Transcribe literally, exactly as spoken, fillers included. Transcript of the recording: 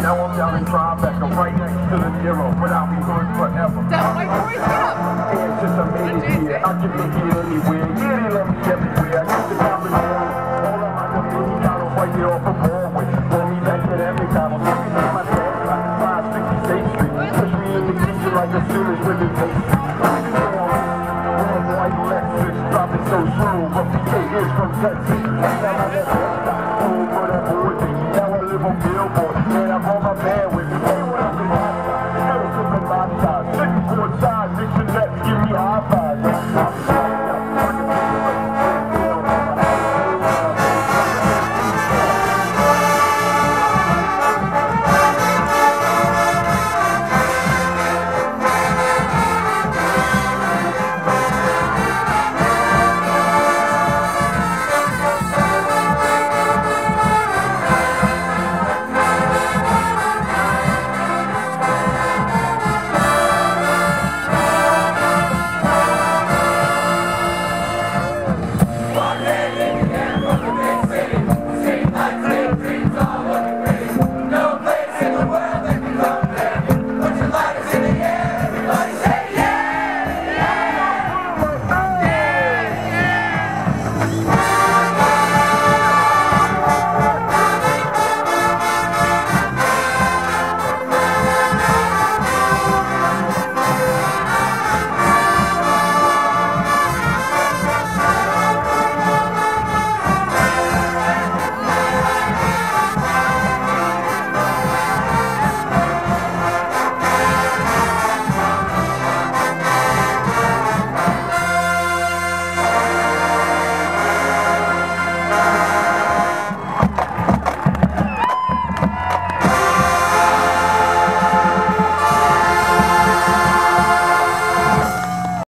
Now I'm down in Tribeca, right next to the zero, but I'll be good forever. Down white boys, get up! Yeah, it's just amazing here. I can make it anywhere. Yeah, they love me everywhere. I used to come in home. All of my community got to fight it off of Broadway. Pull me back to that McDonald's. Every time I pass by five sixty-eighth Street, push me in the kitchen like a serious women pastry. Red, white, Lexus, dropping so slow, but we take this from Texas. Every time I let